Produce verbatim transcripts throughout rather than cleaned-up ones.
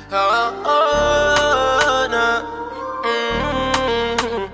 Oh, oh, no. Mm-hmm.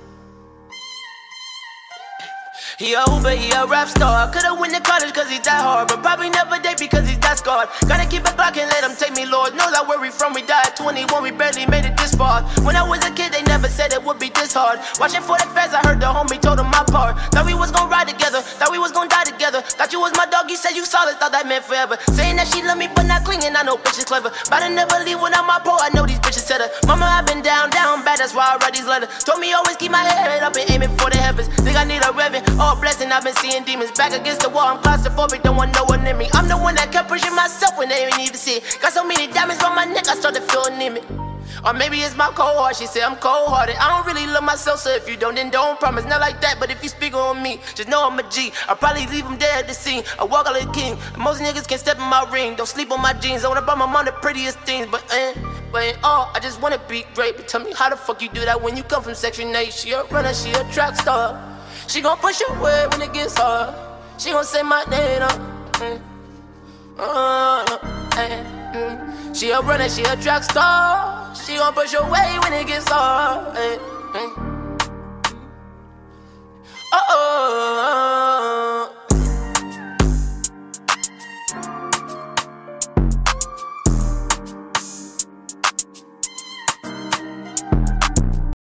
He a Uber, he a rap star. Could've went to college cause he's that hard, but probably never date because he's that scarred. Gotta keep it back and let him take me, Lord knows I worry from we died at twenty-one, we barely made it this far. When I was a kid, they never said it would be this hard. Watching for the feds, I heard the homie told him my part. Thought we was gonna ride together, thought we was gonna die together. Thought you was my dog, you said you solid, thought that meant forever. Saying that she love me but not clinging, I know bitches clever. But I never leave when I'm my pro, I know these bitches said her. Mama, I've been down, down bad, that's why I write these letters. Told me always keep my head up and aiming for the heavens. Think I need a revving, all blessing, I've been seeing demons. Back against the wall, I'm claustrophobic, don't want no one in me. I'm the one that kept pushing myself when they ain't even see it. Got so many diamonds on my neck, I started feeling anemic. Or maybe it's my cold heart, she said I'm cold-hearted. I don't really love myself, so if you don't, then don't promise. Not like that, but if you speak on me, just know I'm a G. I'll probably leave him dead at the scene. I walk like a king, most niggas can't step in my ring. Don't sleep on my jeans, I wanna buy my mom the prettiest things. But eh, but in all, I just wanna be great. But tell me how the fuck you do that when you come from Section eight? She a runner, she a track star. She gon' push your way when it gets hard. She gon' say my name up. Mm. Uh, eh, mm. She a runner, she a track star. She gon' push your way when it gets hard. Eh, mm. Uh oh.